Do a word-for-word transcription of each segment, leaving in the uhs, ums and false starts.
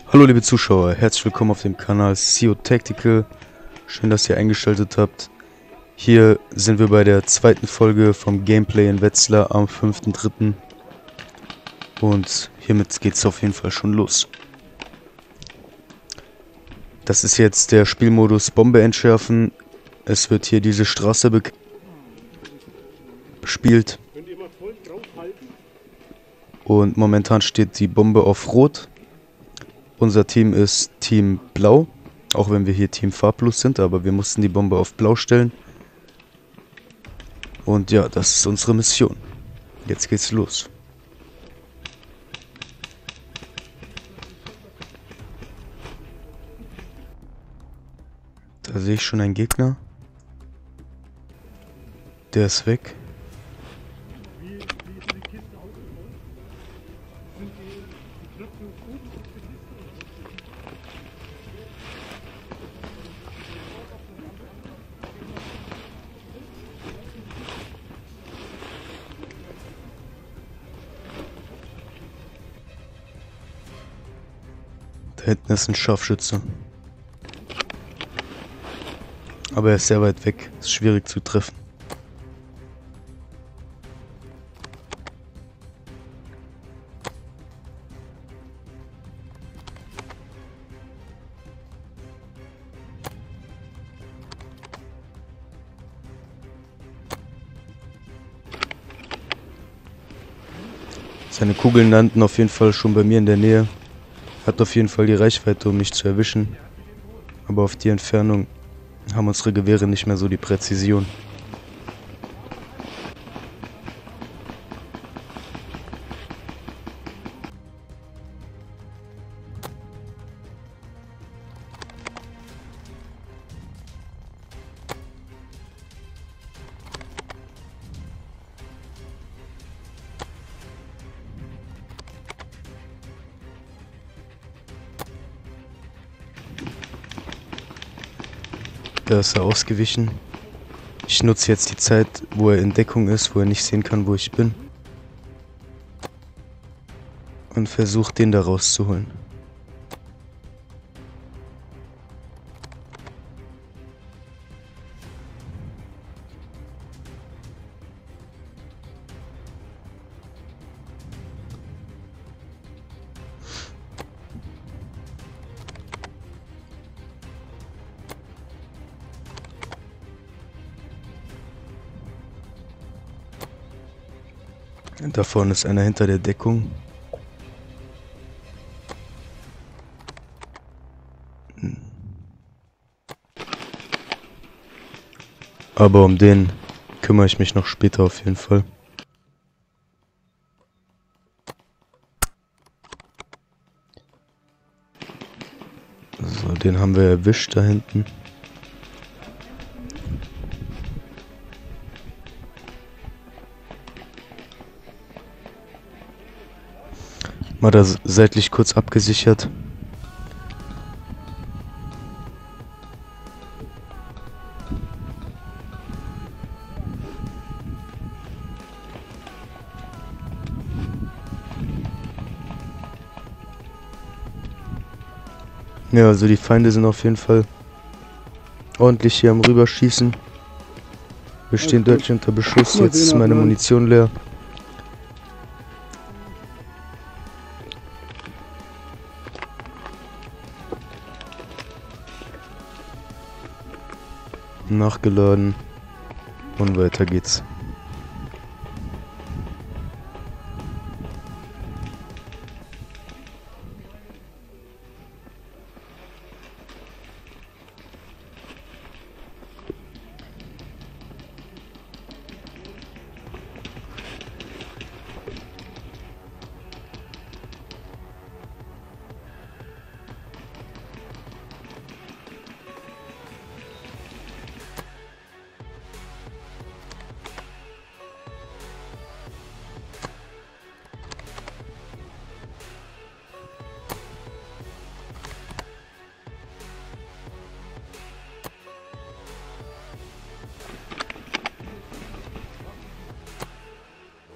Hallo liebe Zuschauer, herzlich willkommen auf dem Kanal C O Tactical. Schön, dass ihr eingeschaltet habt. Hier sind wir bei der zweiten Folge vom Gameplay in Wetzlar am fünften dritten und hiermit geht es auf jeden Fall schon los. Das ist jetzt der Spielmodus Bombe entschärfen. Es wird hier diese Straße be bespielt und momentan steht die Bombe auf Rot. Unser Team ist Team Blau, auch wenn wir hier Team Farblos sind, aber wir mussten die Bombe auf Blau stellen. Und ja, das ist unsere Mission. Jetzt geht's los. Da sehe ich schon einen Gegner. Der ist weg. Da hinten ist ein Scharfschütze. Aber er ist sehr weit weg. Ist schwierig zu treffen. Seine Kugeln landen auf jeden Fall schon bei mir in der Nähe. Hat auf jeden Fall die Reichweite, um mich zu erwischen. Aber auf die Entfernung haben unsere Gewehre nicht mehr so die Präzision. Da ist er ausgewichen. Ich nutze jetzt die Zeit, wo er in Deckung ist, wo er nicht sehen kann, wo ich bin. Und versuche, den da rauszuholen. Da vorne ist einer hinter der Deckung. Aber um den kümmere ich mich noch später auf jeden Fall. So, den haben wir erwischt da hinten. Mal da seitlich kurz abgesichert. Ja, also die Feinde sind auf jeden Fall ordentlich hier am Rüberschießen. Wir stehen deutlich unter Beschuss. Jetzt ist meine Munition leer. Nachgeladen und weiter geht's.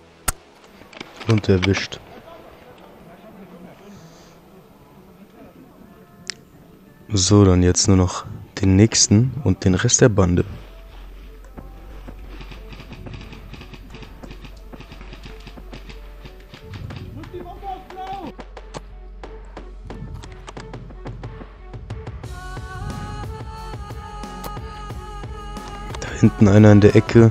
Und erwischt. So, dann jetzt nur noch den nächsten und den Rest der Bande. Da hinten einer in der Ecke.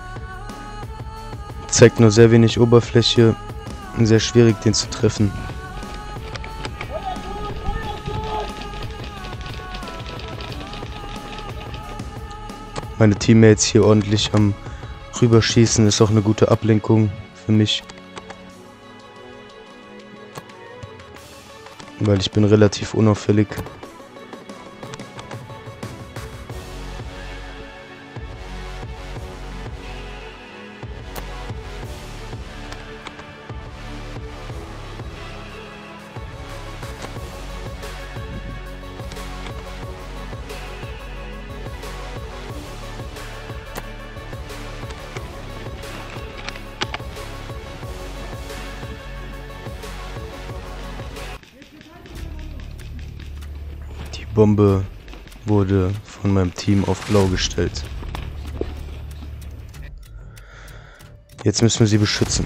Zeigt nur sehr wenig Oberfläche. Sehr schwierig, den zu treffen. Meine Teammates hier ordentlich am Rüberschießen ist auch eine gute Ablenkung für mich. Weil ich bin relativ unauffällig. Die Bombe wurde von meinem Team auf blau gestellt. Jetzt müssen wir sie beschützen.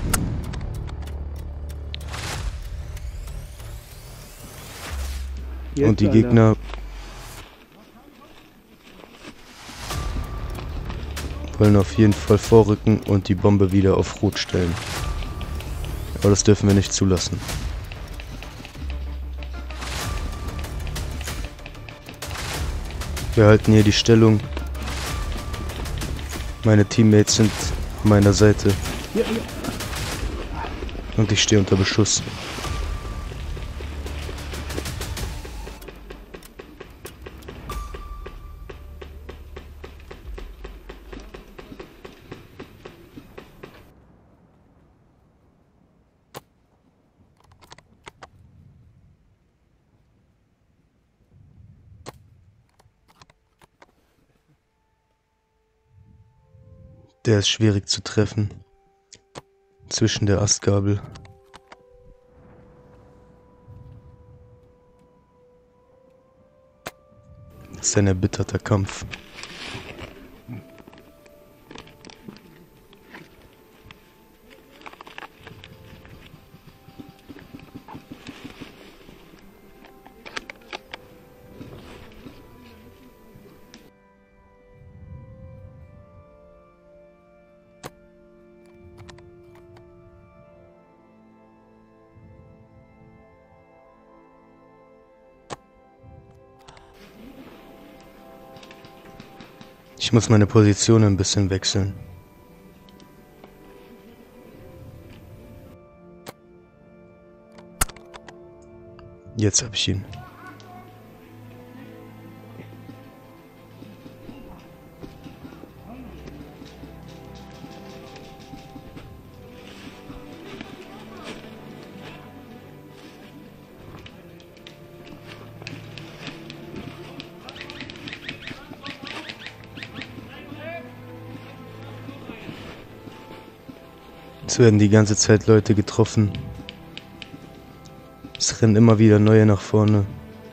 Jetzt, Und die Alter. Gegner wollen auf jeden Fall vorrücken und die Bombe wieder auf Rot stellen. Aber das dürfen wir nicht zulassen. Wir halten hier die Stellung. Meine Teammates sind an meiner Seite. Ja, ja. Und ich stehe unter Beschuss. Der ist schwierig zu treffen. Zwischen der Astgabel. Das ist ein erbitterter Kampf. Ich muss meine Position ein bisschen wechseln. Jetzt habe ich ihn. Es werden die ganze Zeit Leute getroffen. Es rennen immer wieder neue nach vorne.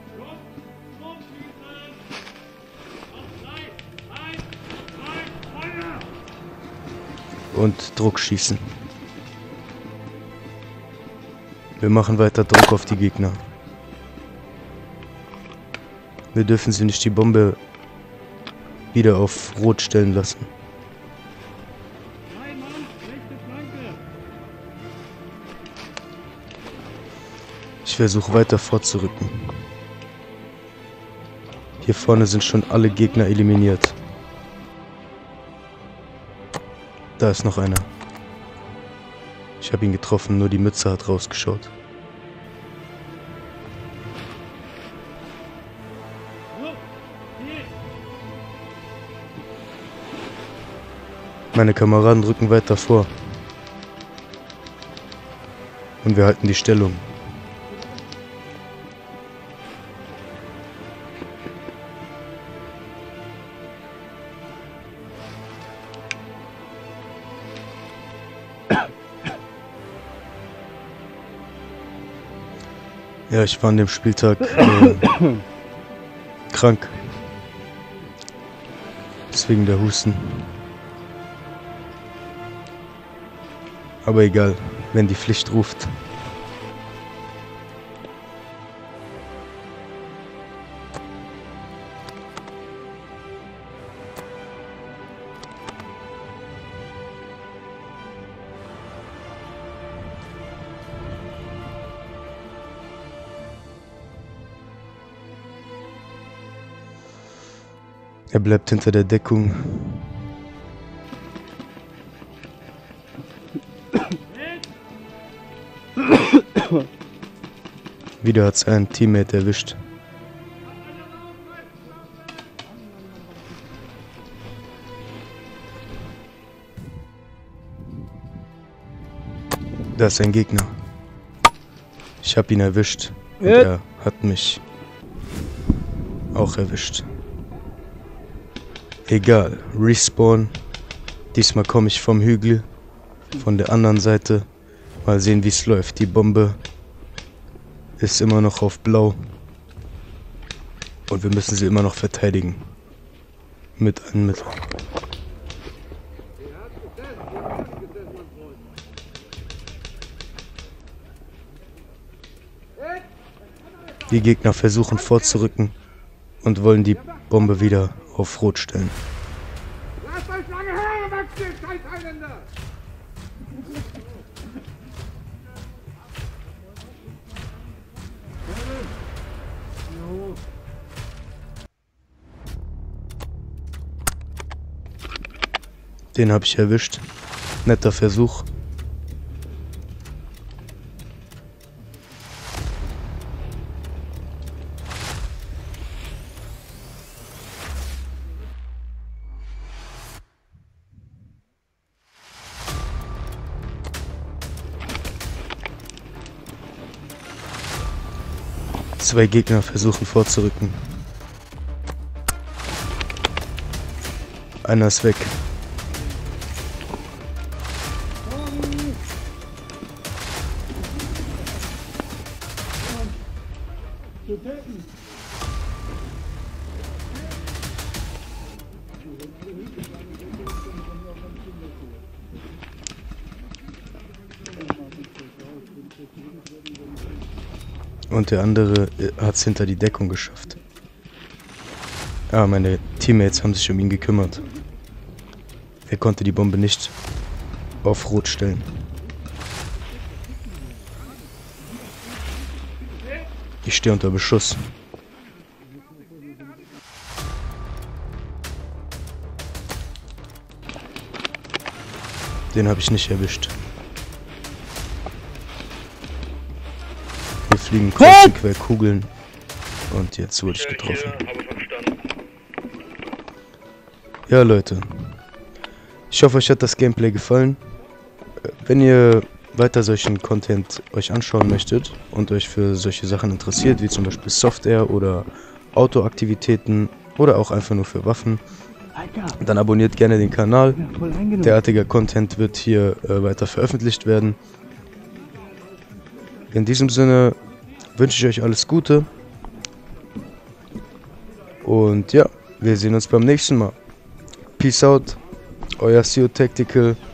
Und Druck schießen. Wir machen weiter Druck auf die Gegner. Wir dürfen sie nicht die Bombe wieder auf Rot stellen lassen. Ich versuche weiter vorzurücken. Hier vorne sind schon alle Gegner eliminiert. Da ist noch einer. Ich habe ihn getroffen, nur die Mütze hat rausgeschaut. Meine Kameraden rücken weiter vor. Und wir halten die Stellung. Ja, ich war an dem Spieltag äh, krank. Deswegen der Husten. Aber egal, wenn die Pflicht ruft. Er bleibt hinter der Deckung. Wieder hat sein Teammate erwischt. Da ist ein Gegner. Ich hab ihn erwischt. Und Ja. er hat mich auch erwischt. Egal, Respawn. Diesmal komme ich vom Hügel, von der anderen Seite. Mal sehen, wie es läuft. Die Bombe ist immer noch auf Blau. Und wir müssen sie immer noch verteidigen. Mit allen Mitteln. Die Gegner versuchen vorzurücken und wollen die Bombe wieder auf Rot stellen. Lasst euch lange Haare wachsen, scheiß Heiländer! Den habe ich erwischt. Netter Versuch. Zwei Gegner versuchen vorzurücken. Einer ist weg. Und der andere hat es hinter die Deckung geschafft. Ah, meine Teammates haben sich um ihn gekümmert. Er konnte die Bombe nicht auf Rot stellen. Ich stehe unter Beschuss. Den habe ich nicht erwischt. Wir fliegen kreuz und quer Kugeln. Und jetzt wurde ich getroffen. Ja, Leute. Ich hoffe, euch hat das Gameplay gefallen. Wenn ihr weiter solchen Content euch anschauen möchtet und euch für solche Sachen interessiert, wie zum Beispiel Software oder Autoaktivitäten oder auch einfach nur für Waffen, dann abonniert gerne den Kanal. Derartiger Content wird hier äh, weiter veröffentlicht werden. In diesem Sinne wünsche ich euch alles Gute. Und ja, wir sehen uns beim nächsten Mal. Peace out, euer C O Tactical.